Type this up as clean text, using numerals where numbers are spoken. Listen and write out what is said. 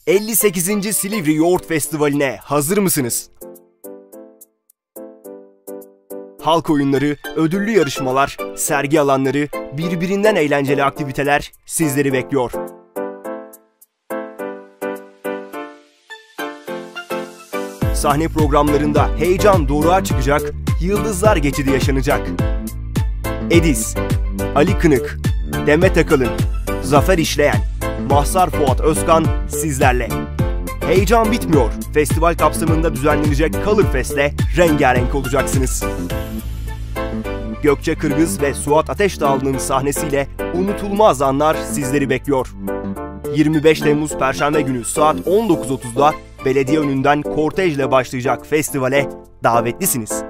58. Silivri Yoğurt Festivali'ne hazır mısınız? Halk oyunları, ödüllü yarışmalar, sergi alanları, birbirinden eğlenceli aktiviteler sizleri bekliyor. Sahne programlarında heyecan doruğa çıkacak, yıldızlar geçidi yaşanacak. Edis, Ali Kınık, Demet Akalın, Zafer İşleyen, Mahsar Fuat Özkan sizlerle. Heyecan bitmiyor. Festival kapsamında düzenlenecek Colorfest'le rengarenk olacaksınız. Gökçe Kırgız ve Suat Ateşdağlı'nın sahnesiyle unutulmaz anlar sizleri bekliyor. 25 Temmuz Perşembe günü saat 19.30'da belediye önünden kortejle başlayacak festivale davetlisiniz.